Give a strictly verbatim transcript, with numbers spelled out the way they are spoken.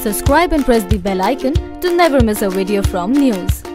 Subscribe and press the bell icon to never miss a video from NYOOOZ.